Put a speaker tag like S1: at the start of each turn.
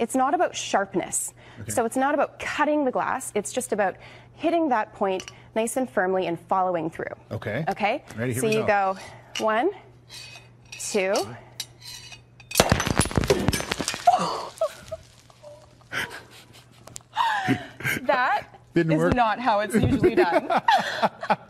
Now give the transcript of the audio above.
S1: It's not about sharpness. Okay. So it's not about cutting the glass. It's just about hitting that point nice and firmly and following through.
S2: Okay.
S1: Okay?
S2: Ready, here
S1: so
S2: we
S1: you go 1, 2. That is not how it's usually done.